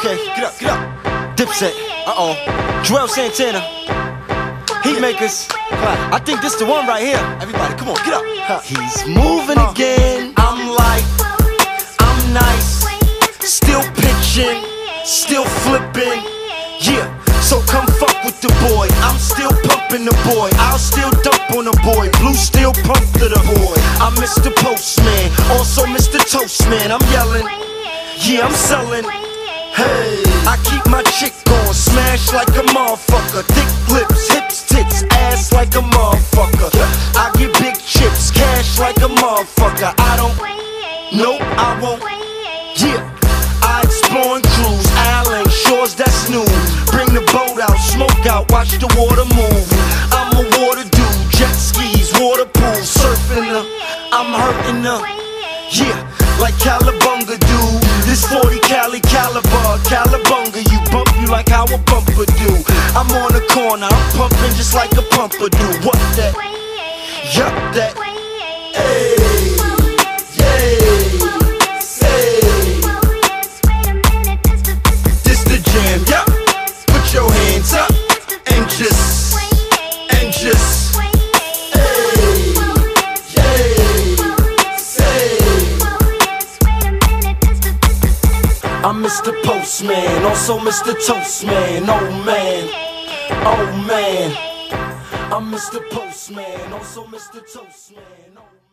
Okay, get up. Dipset, Joel Santana, Heatmakers. I think this the one right here. Everybody, come on, get up. He's moving again. I'm like, I'm nice, still pitching, still flipping. Yeah, so come fuck with the boy. I'm still pumping the boy. I'll still dump on the boy. Blue still pump to the boy. I'm Mr. Postman, also Mr. Toastman. I'm yelling, yeah, I'm selling. Hey, I keep my chick on, smash like a motherfucker. Thick lips, hips, tits, ass like a motherfucker. I get big chips, cash like a motherfucker. I don't, nope, I won't. Yeah, I explore and cruise, island shores, that's new. Bring the boat out, smoke out, watch the water move. I'm a water dude, jet skis, water pool, surfing her, I'm hurting her. Yeah, like Calabunga dude. This 40 Cali caliber, Calabunga, you bump you like how a bumper do. I'm on the corner, I'm pumping just like a pumper do. What that? Yup, that. Hey, yeah, hey. This the jam, yup. Put your hands up and just. I'm Mr. Postman, also Mr. Toastman. Oh man, oh man. I'm Mr. Postman, also Mr. Toastman. Oh man.